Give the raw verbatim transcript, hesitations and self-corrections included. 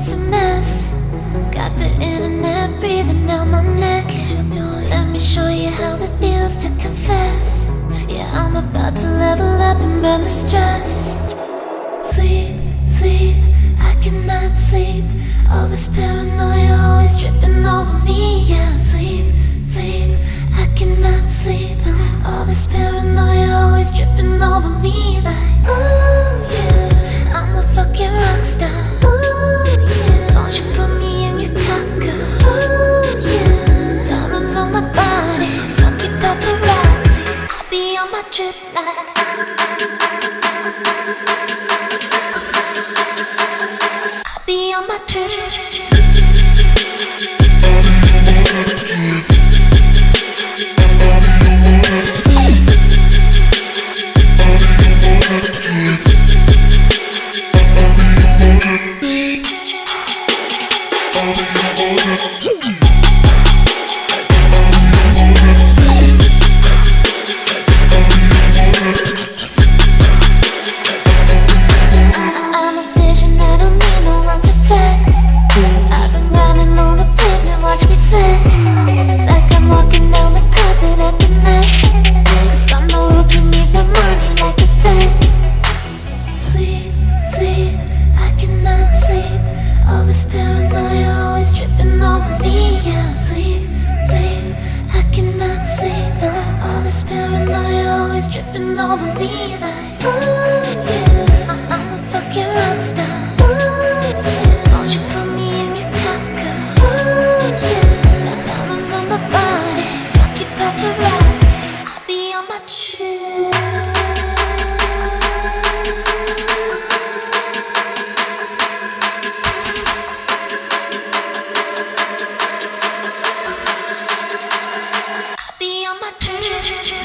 it's a mess. Got the internet breathing down my neck. Let me show you how it feels to confess. Yeah, I'm about to level up and burn the stress. Sleep, sleep, I cannot sleep. All this paranoia always tripping over me. Yeah, sleep, sleep, I cannot sleep. All this paranoia always tripping over me. Like, ooh, yeah, I'm a fucking rock star. Ooh, yeah, don't you put me in your cocker. Ooh, yeah, diamonds on my body, fuck your paparazzi. I'll be on my trip like I'll be on my trip. I'm a vision, I don't need no one to fix. I've been grinding on the pavement, watch me flex. Like I'm walking down the carpet at the Met. Cause I'm no rookie, need the money like a Fed. Sleep, sleep, I cannot sleep. All this paranoia always tripping over me. Yeah, sleep, sleep, I cannot sleep. All this paranoia always tripping over me. Like, ooh, yeah, I- I'm a fucking rock star. Ooh, yeah, don't you put me in your cocker. Ooh, yeah, got diamonds on my body, fuck your paparazzi. I'll be on my trip. I'll be on my trip.